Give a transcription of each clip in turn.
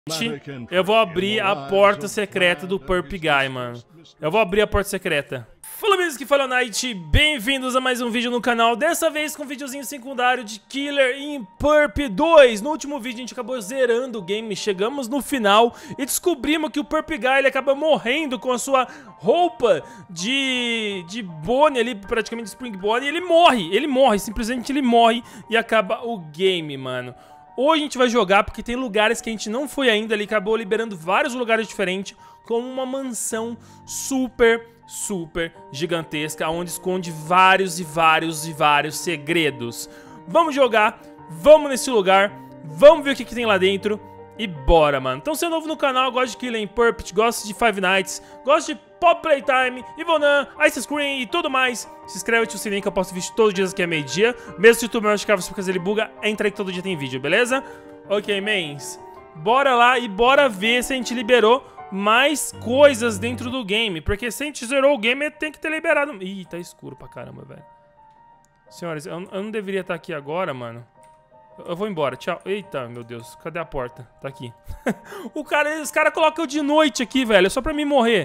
Eu vou abrir a porta secreta do Perp Guy, mano. Eu vou abrir a porta secreta. Fala, amigos que falam Night, bem-vindos a mais um vídeo no canal. Dessa vez com um videozinho secundário de Killer in Perp 2. No último vídeo a gente acabou zerando o game, chegamos no final e descobrimos que o Perp Guy ele acaba morrendo com a sua roupa de Bonnie ali, praticamente de Spring Bonnie. E ele morre, simplesmente ele morre e acaba o game, mano. Hoje a gente vai jogar porque tem lugares que a gente não foi ainda, ele acabou liberando vários lugares diferentes, como uma mansão super gigantesca, onde esconde vários segredos. Vamos jogar, vamos nesse lugar, vamos ver o que tem lá dentro e bora, mano. Então, se é novo no canal, gosta de Killer in Perp, gosta de Five Nights, gosta de Pop Playtime, Ivonan, Ice Screen e tudo mais, se inscreve, ativa o sininho que eu posto vídeo todos os dias aqui à meio-dia. Mesmo se o YouTube não notificar você porque ele buga, entra aí que todo dia tem vídeo, beleza? Ok, mens. Bora lá e bora ver se a gente liberou mais coisas dentro do game. Porque se a gente zerou o game, tem que ter liberado... Ih, tá escuro pra caramba, velho. Senhores, eu não deveria estar aqui agora, mano. Eu vou embora, tchau. Eita, meu Deus, cadê a porta? Tá aqui. Os caras colocam eu de noite aqui, velho, só pra mim morrer.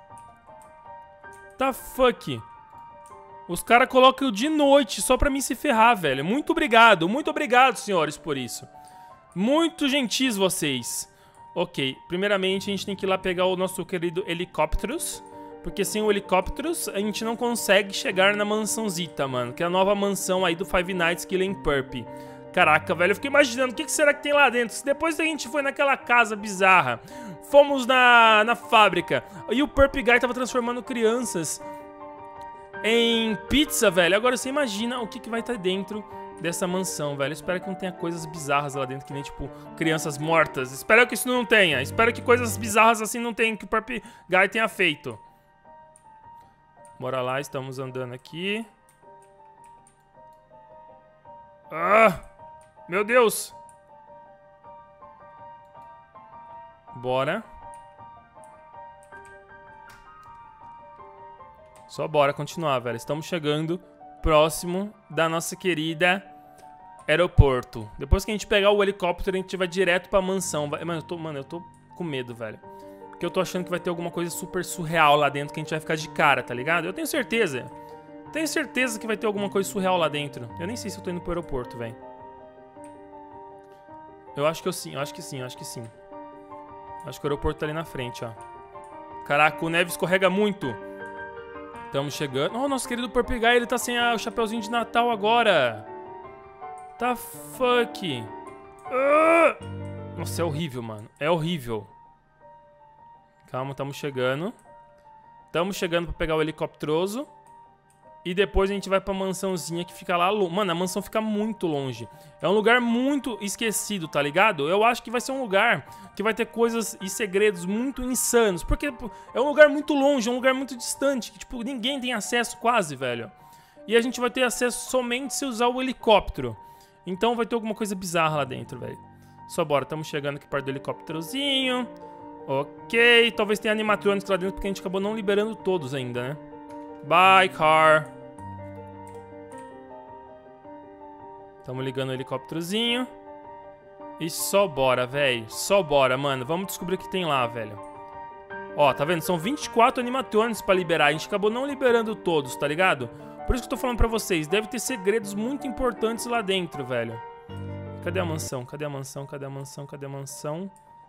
Tá fuck. Os caras colocam eu de noite só pra mim se ferrar, velho. Muito obrigado, senhores, por isso. Muito gentis vocês. Ok, primeiramente a gente tem que ir lá pegar o nosso querido helicópteros. Porque sem o helicópteros a gente não consegue chegar na mansãozita, mano. Que é a nova mansão aí do Five Nights Killer in Perp. Caraca, velho, eu fiquei imaginando o que será que tem lá dentro. Se depois a gente foi naquela casa bizarra, fomos na fábrica e o Perp Guy tava transformando crianças em pizza, velho. Agora você imagina o que vai estar dentro dessa mansão, velho. Espero que não tenha coisas bizarras lá dentro, que nem, tipo, crianças mortas. Espero que isso não tenha. Espero que coisas bizarras assim não tenham, que o Perp Guy tenha feito. Bora lá, estamos andando aqui. Ah! Meu Deus! Bora. Só bora continuar, velho. Estamos chegando próximo da nossa querida aeroporto. Depois que a gente pegar o helicóptero, a gente vai direto pra mansão. Mano, eu tô com medo, velho. Porque eu tô achando que vai ter alguma coisa super surreal lá dentro que a gente vai ficar de cara, tá ligado? Eu tenho certeza. Tenho certeza que vai ter alguma coisa surreal lá dentro. Eu nem sei se eu tô indo pro aeroporto, velho. Eu acho que eu sim, eu acho que sim, eu acho que sim. Acho que o aeroporto tá ali na frente, ó. Caraca, o neve escorrega muito. Estamos chegando. Oh, nosso querido Perp Guy, ele tá sem o chapeuzinho de Natal agora. Tá fuck. Nossa, é horrível, mano. É horrível. Calma, estamos chegando. Estamos chegando pra pegar o helicópteroso. E depois a gente vai pra mansãozinha que fica lá... Mano, a mansão fica muito longe. É um lugar muito esquecido, tá ligado? Eu acho que vai ser um lugar que vai ter coisas e segredos muito insanos. Porque é um lugar muito longe, é um lugar muito distante. Que, tipo, ninguém tem acesso quase, velho. E a gente vai ter acesso somente se usar o helicóptero. Então vai ter alguma coisa bizarra lá dentro, velho. Só bora, estamos chegando aqui perto do helicópterozinho. Ok, talvez tenha animatrônicos lá dentro porque a gente acabou não liberando todos ainda, né? Bye, car. Tamo ligando o helicópterozinho. E só bora, velho. Só bora, mano. Vamos descobrir o que tem lá, velho. Ó, tá vendo? São 24 animatrônicos pra liberar. A gente acabou não liberando todos, tá ligado? Por isso que eu tô falando pra vocês. Deve ter segredos muito importantes lá dentro, velho. Cadê a mansão? Cadê a mansão? Cadê a mansão? Cadê a mansão?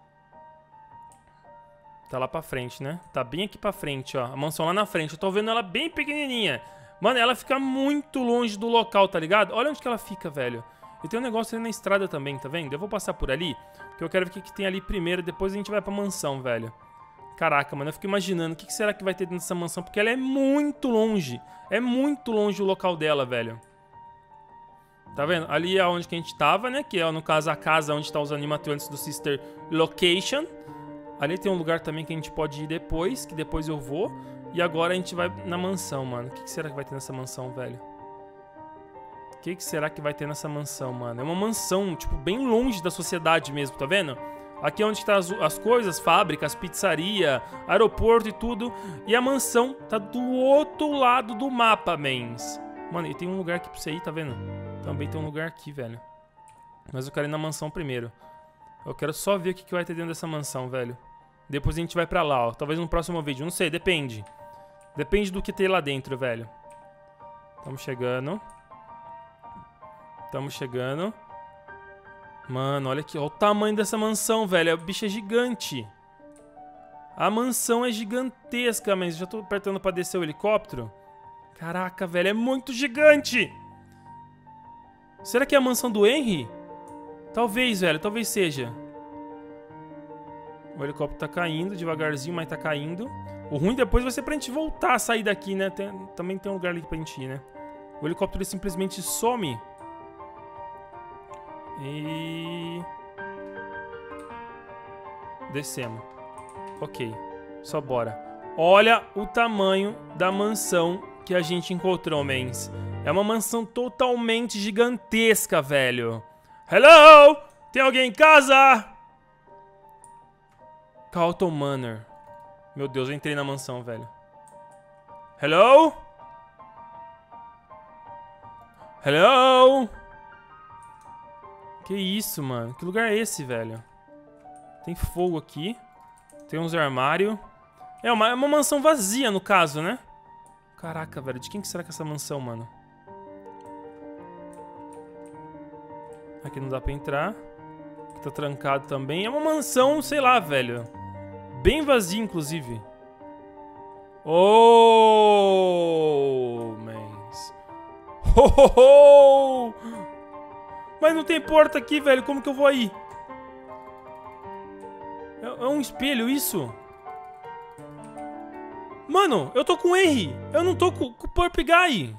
Tá lá pra frente, né? Tá bem aqui pra frente, ó. A mansão lá na frente. Eu tô vendo ela bem pequenininha. Mano, ela fica muito longe do local, tá ligado? Olha onde que ela fica, velho. E tem um negócio ali na estrada também, tá vendo? Eu vou passar por ali, porque eu quero ver o que tem ali primeiro. Depois a gente vai pra mansão, velho. Caraca, mano, eu fico imaginando o que será que vai ter dentro dessa mansão, porque ela é muito longe. É muito longe o local dela, velho. Tá vendo? Ali é onde que a gente tava, né? Que é, no caso, a casa onde tá os animatrônicos do Sister Location. Ali tem um lugar também que a gente pode ir depois, que depois eu vou. E agora a gente vai na mansão, mano. O que será que vai ter nessa mansão, velho? O que será que vai ter nessa mansão, mano? É uma mansão, tipo, bem longe da sociedade mesmo, tá vendo? Aqui é onde tá as coisas, fábricas, pizzaria, aeroporto e tudo. E a mansão tá do outro lado do mapa, mens. Mano, e tem um lugar aqui pra você ir, tá vendo? Também tem um lugar aqui, velho. Mas eu quero ir na mansão primeiro. Eu quero só ver o que vai ter dentro dessa mansão, velho. Depois a gente vai pra lá, ó. Talvez no próximo vídeo. Não sei, depende. Depende do que tem lá dentro, velho. Tamo chegando. Tamo chegando. Mano, olha aqui. Olha o tamanho dessa mansão, velho. A bicha é gigante. A mansão é gigantesca, mas já tô apertando pra descer o helicóptero. Caraca, velho. É muito gigante. Será que é a mansão do Henry? Talvez, velho. Talvez seja. O helicóptero tá caindo devagarzinho, mas tá caindo. O ruim depois vai ser pra gente voltar a sair daqui, né? Também tem um lugar ali pra gente ir, né? O helicóptero ele simplesmente some. E... descemos. Ok. Só bora. Olha o tamanho da mansão que a gente encontrou, mens. É uma mansão totalmente gigantesca, velho. Hello? Tem alguém em casa? Carlton Manor. Meu Deus, eu entrei na mansão, velho. Hello? Hello? Que isso, mano? Que lugar é esse, velho? Tem fogo aqui. Tem uns armários. É uma mansão vazia, no caso, né? Caraca, velho. De quem que será que é essa mansão, mano? Aqui não dá pra entrar. Aqui tá trancado também. É uma mansão, sei lá, velho. Bem vazia, inclusive. Oh, mens. Ho, ho, ho! Mas não tem porta aqui, velho. Como que eu vou aí? É um espelho, isso? Mano, eu tô com o Henry. Eu não tô com o Purp Guy.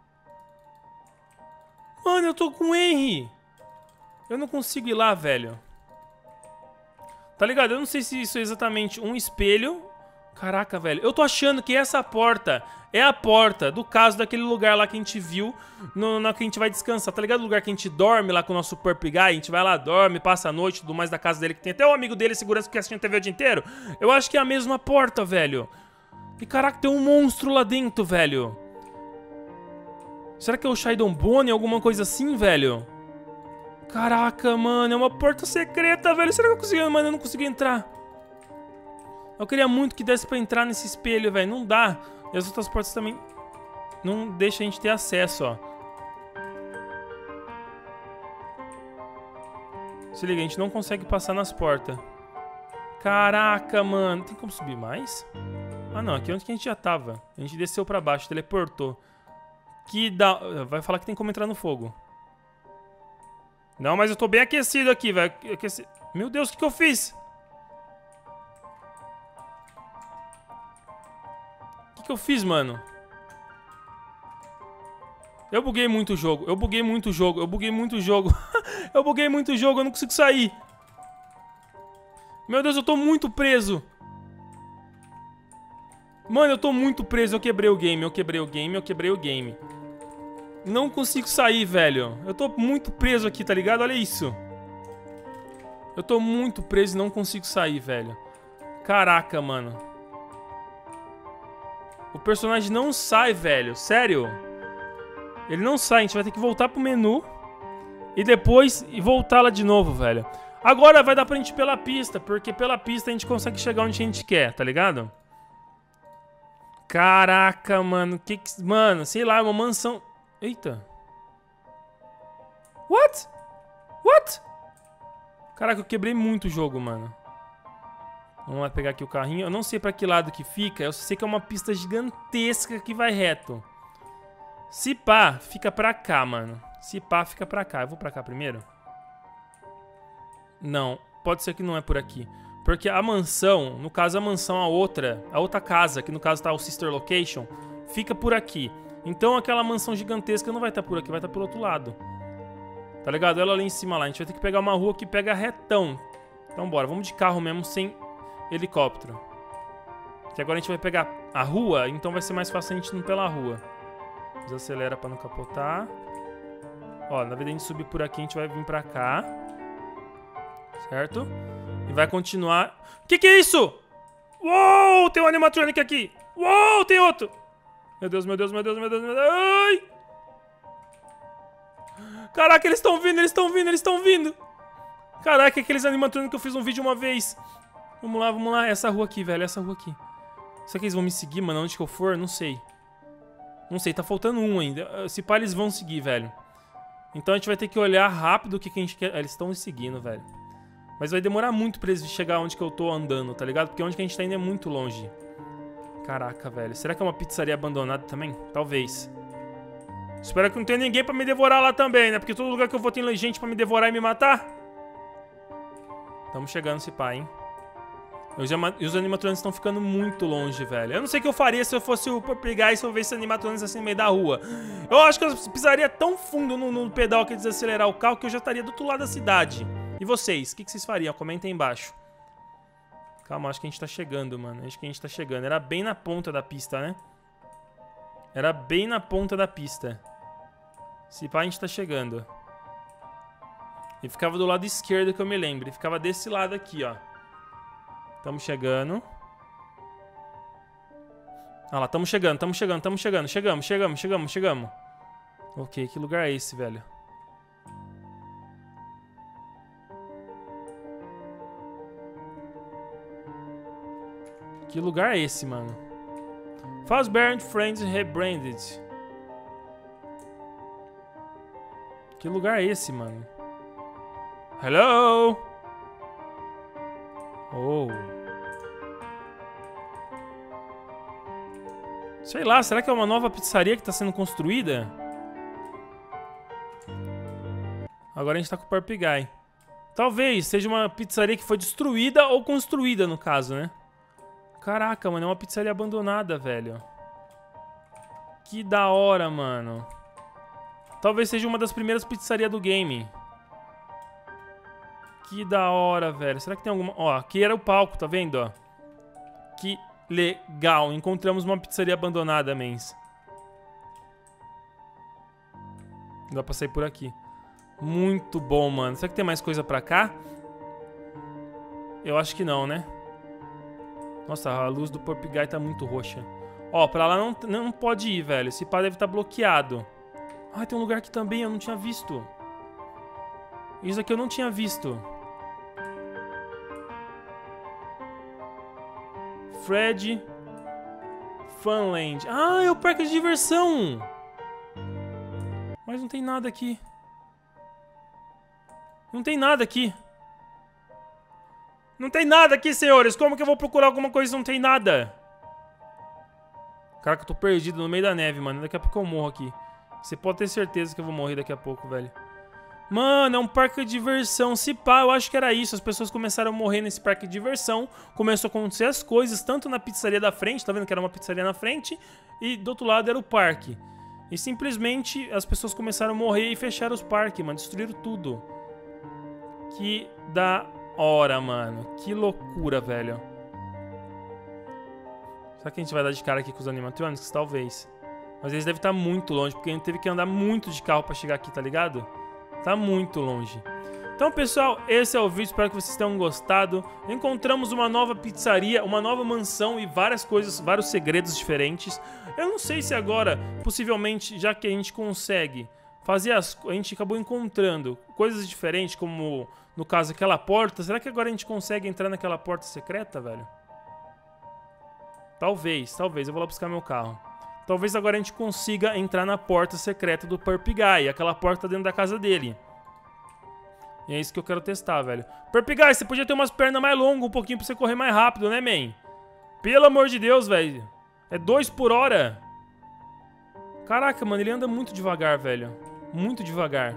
Mano, eu tô com o Henry. Eu não consigo ir lá, velho. Tá ligado? Eu não sei se isso é exatamente um espelho. Caraca, velho. Eu tô achando que essa porta é a porta do caso daquele lugar lá que a gente viu na que a gente vai descansar. Tá ligado? O lugar que a gente dorme lá com o nosso Purp Guy. A gente vai lá, dorme, passa a noite, tudo mais da casa dele. Que tem até o amigo dele, segurança, que assiste a TV o dia inteiro. Eu acho que é a mesma porta, velho. E caraca, tem um monstro lá dentro, velho. Será que é o Shaidon Bone, alguma coisa assim, velho? Caraca, mano, é uma porta secreta, velho. Será que eu consegui? Mano, eu não consegui entrar. Eu queria muito que desse pra entrar nesse espelho, velho. Não dá. E as outras portas também não deixam a gente ter acesso, ó. Se liga, a gente não consegue passar nas portas. Caraca, mano. Tem como subir mais? Ah, não. Aqui é onde que a gente já tava. A gente desceu pra baixo, teleportou. Que dá... Vai falar que tem como entrar no fogo. Não, mas eu tô bem aquecido aqui, velho. Meu Deus, o que eu fiz? O que eu fiz, mano? Eu buguei muito o jogo. Eu buguei muito o jogo. Eu buguei muito o jogo. Eu buguei muito o jogo. Eu não consigo sair. Meu Deus, eu tô muito preso. Mano, eu tô muito preso. Eu quebrei o game. Eu quebrei o game. Eu quebrei o game. Não consigo sair, velho. Eu tô muito preso aqui, tá ligado? Olha isso. Eu tô muito preso e não consigo sair, velho. Caraca, mano. O personagem não sai, velho. Sério. Ele não sai. A gente vai ter que voltar pro menu. E depois voltar lá de novo, velho. Agora vai dar pra gente ir pela pista. Porque pela pista a gente consegue chegar onde a gente quer, tá ligado? Caraca, mano. Mano, sei lá, uma mansão... Eita. What? What? Caraca, eu quebrei muito o jogo, mano. Vamos lá pegar aqui o carrinho. Eu não sei pra que lado que fica. Eu só sei que é uma pista gigantesca que vai reto. Se pá, fica pra cá, mano. Se pá, fica pra cá. Eu vou pra cá primeiro? Não. Pode ser que não é por aqui. Porque a mansão, no caso a mansão, a outra casa, que no caso tá o Sister Location, fica por aqui. Então aquela mansão gigantesca não vai estar por aqui, vai estar por outro lado. Tá ligado? Ela lá em cima lá. A gente vai ter que pegar uma rua que pega retão. Então bora, vamos de carro mesmo, sem helicóptero. Que agora a gente vai pegar a rua, então vai ser mais fácil a gente ir pela rua. Desacelera pra não capotar. Ó, na verdade a gente subir por aqui, a gente vai vir pra cá. Certo? E vai continuar... Que é isso? Uou, tem um animatronic aqui. Uou, tem outro. Meu Deus, meu Deus, meu Deus, meu Deus, meu Deus. Ai! Caraca, eles estão vindo, eles estão vindo, eles estão vindo. Caraca, aqueles animatrônicos que eu fiz um vídeo uma vez. Vamos lá, vamos lá. Essa rua aqui, velho, essa rua aqui. Será que eles vão me seguir, mano? Onde que eu for? Não sei. Não sei, tá faltando um ainda. Se pá, eles vão seguir, velho. Então a gente vai ter que olhar rápido o que a gente quer. Eles estão me seguindo, velho. Mas vai demorar muito pra eles chegar onde que eu tô andando, tá ligado? Porque onde que a gente tá indo é muito longe. Caraca, velho. Será que é uma pizzaria abandonada também? Talvez. Espero que não tenha ninguém pra me devorar lá também, né? Porque todo lugar que eu vou tem gente pra me devorar e me matar. Estamos chegando, se pá, hein? E os animatrônicos estão ficando muito longe, velho. Eu não sei o que eu faria se eu fosse o Purpguy e se eu visse animatrônicos assim no meio da rua. Eu acho que eu pisaria tão fundo no pedal que desacelerar o carro que eu já estaria do outro lado da cidade. E vocês? O que vocês fariam? Comentem aí embaixo. Calma, acho que a gente tá chegando, mano. Acho que a gente tá chegando. Era bem na ponta da pista, né? Era bem na ponta da pista. Se pá, a gente tá chegando. E ficava do lado esquerdo, que eu me lembro. E ficava desse lado aqui, ó. Tamo chegando. Ah lá, tamo chegando, tamo chegando, tamo chegando. Chegamos. Ok, que lugar é esse, velho? Que lugar é esse, mano? Fazbear and Friends Rebranded. Que lugar é esse, mano? Hello? Oh. Sei lá, será que é uma nova pizzaria que tá sendo construída? Agora a gente tá com o Purpguy. Talvez seja uma pizzaria que foi destruída ou construída, no caso, né? Caraca, mano, é uma pizzaria abandonada, velho. Que da hora, mano. Talvez seja uma das primeiras pizzarias do game. Que da hora, velho. Será que tem alguma... Ó, aqui era o palco, tá vendo, ó? Que legal. Encontramos uma pizzaria abandonada, mens. Dá pra sair por aqui. Muito bom, mano. Será que tem mais coisa pra cá? Eu acho que não, né? Nossa, a luz do Purpguy tá muito roxa. Ó, pra lá não pode ir, velho. Esse pá deve estar bloqueado. Ah, tem um lugar aqui também, eu não tinha visto. Isso aqui eu não tinha visto. Fred Funland. Ah, é o parque de diversão. Mas não tem nada aqui. Não tem nada aqui. Não tem nada aqui, senhores. Como que eu vou procurar alguma coisa se não tem nada? Caraca, eu tô perdido no meio da neve, mano. Daqui a pouco eu morro aqui. Você pode ter certeza que eu vou morrer daqui a pouco, velho. Mano, é um parque de diversão. Se pá, eu acho que era isso. As pessoas começaram a morrer nesse parque de diversão. Começou a acontecer as coisas, tanto na pizzaria da frente, tá vendo que era uma pizzaria na frente, e do outro lado era o parque. E simplesmente as pessoas começaram a morrer e fecharam os parques, mano. Destruíram tudo. Que da hora, mano. Que loucura, velho. Será que a gente vai dar de cara aqui com os animatronics? Talvez. Mas eles devem estar muito longe, porque a gente teve que andar muito de carro pra chegar aqui, tá ligado? Tá muito longe. Então, pessoal, esse é o vídeo. Espero que vocês tenham gostado. Encontramos uma nova pizzaria, uma nova mansão e várias coisas, vários segredos diferentes. Eu não sei se agora, possivelmente, já que a gente consegue fazer a gente acabou encontrando coisas diferentes, como, no caso, aquela porta. Será que agora a gente consegue entrar naquela porta secreta, velho? Talvez. Eu vou lá buscar meu carro. Talvez agora a gente consiga entrar na porta secreta do Purpguy, aquela porta dentro da casa dele. E é isso que eu quero testar, velho. Purpguy, você podia ter umas pernas mais longas um pouquinho pra você correr mais rápido, né, man? Pelo amor de Deus, velho. É 2 por hora. Caraca, mano, ele anda muito devagar, velho. Muito devagar.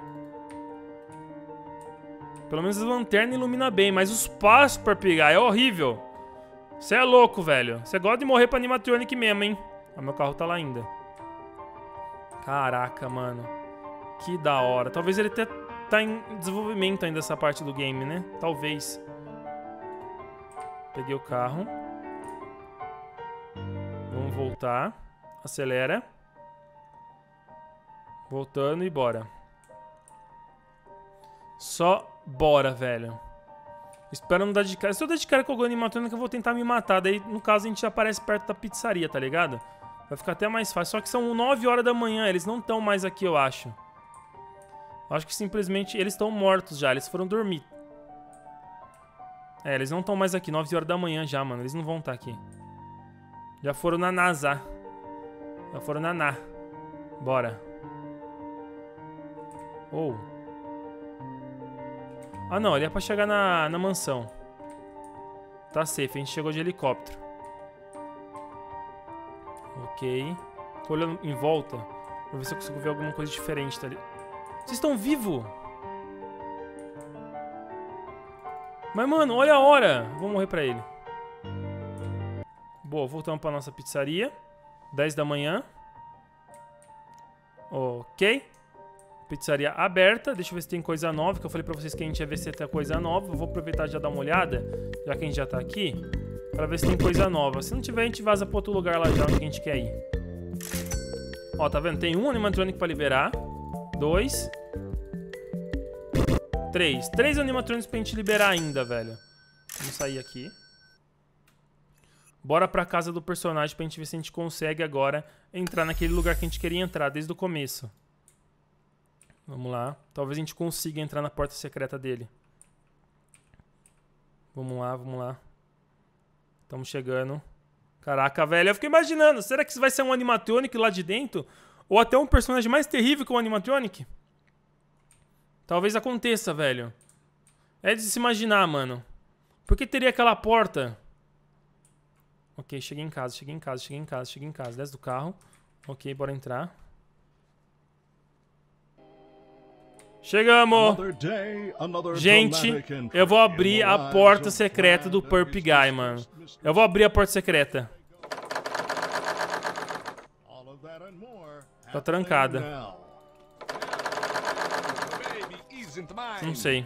Pelo menos a lanterna ilumina bem, mas os passos, Purpguy, é horrível. Você é louco, velho. Você gosta de morrer pra animatronic mesmo, hein? Ah, meu carro tá lá ainda. Caraca, mano. Que da hora. Talvez ele até tá em desenvolvimento ainda essa parte do game, né? Talvez. Peguei o carro. Vamos voltar. Acelera. Voltando e bora. Só bora, velho. Espero não dar de cara. Se eu dar de cara com algum animatrônico, eu vou tentar me matar. Daí, no caso, a gente já aparece perto da pizzaria, tá ligado? Vai ficar até mais fácil. Só que são 9 horas da manhã. Eles não estão mais aqui, eu acho. Eu acho que simplesmente eles estão mortos já. Eles foram dormir. É, eles não estão mais aqui. 9 horas da manhã já, mano. Eles não vão estar aqui. Já foram na NASA. Já foram na Na. Bora. Oh. Ah, não. Ele é pra chegar na mansão. Tá safe. A gente chegou de helicóptero. Ok. Tô olhando em volta pra ver se eu consigo ver alguma coisa diferente, tá ali. Vocês estão vivos? Mas, mano, olha a hora. Vou morrer pra ele. Boa, voltamos pra nossa pizzaria. 10 da manhã. Ok. Pizzaria aberta. Deixa eu ver se tem coisa nova, que eu falei pra vocês que a gente ia ver se tem coisa nova. Eu vou aproveitar e já dar uma olhada, já que a gente já tá aqui, pra ver se tem coisa nova. Se não tiver, a gente vaza pra outro lugar lá já onde a gente quer ir. Ó, tá vendo? Tem um animatronic pra liberar. 2. 3. 3 animatronics pra gente liberar ainda, velho. Vamos sair aqui. Bora pra casa do personagem pra gente ver se a gente consegue agora entrar naquele lugar que a gente queria entrar desde o começo. Vamos lá. Talvez a gente consiga entrar na porta secreta dele. Vamos lá, vamos lá. Estamos chegando. Caraca, velho. Eu fiquei imaginando. Será que isso vai ser um animatronic lá de dentro? Ou até um personagem mais terrível que um animatronic? Talvez aconteça, velho. É de se imaginar, mano. Por que teria aquela porta? Ok, cheguei em casa, cheguei em casa, cheguei em casa, cheguei em casa. Desce do carro. Ok, bora entrar. Chegamos! Gente, eu vou abrir a porta secreta do Perp Guy, mano. Eu vou abrir a porta secreta. Tá trancada. Não sei.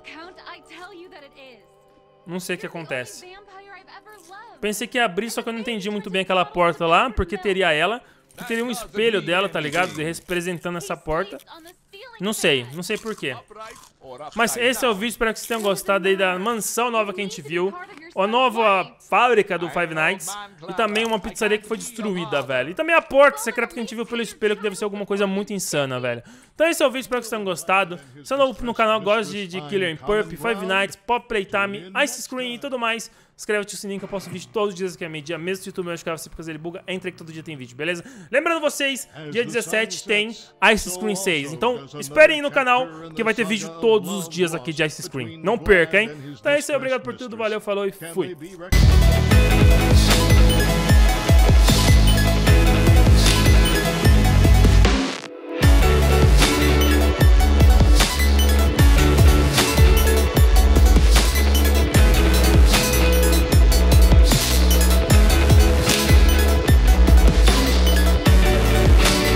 Não sei o que acontece. Pensei que ia abrir, só que eu não entendi muito bem aquela porta lá, porque teria ela. Que teria um espelho dela, tá ligado? Representando essa porta. Não sei porquê. Mas esse é o vídeo, espero que vocês tenham gostado aí da mansão nova que a gente viu. A nova fábrica do Five Nights. E também uma pizzaria que foi destruída, velho. E também a porta secreta que a gente viu pelo espelho, que deve ser alguma coisa muito insana, velho. Então esse é o vídeo, espero que vocês tenham gostado. Se é novo no canal, gosta de Killer in Perp, Five Nights, Pop Playtime, Ice Screen e tudo mais, inscreve-te no sininho que eu posto vídeo todos os dias aqui a meio-dia. Mesmo se o YouTube não escreve você porque ele buga, entra que todo dia tem vídeo, beleza? Lembrando vocês, dia 17 tem Ice Screen 6. Então esperem aí no canal que vai ter vídeo todos os dias aqui de Ice Screen. Não perca, hein? Então é isso aí, obrigado por tudo, valeu, falou e fui.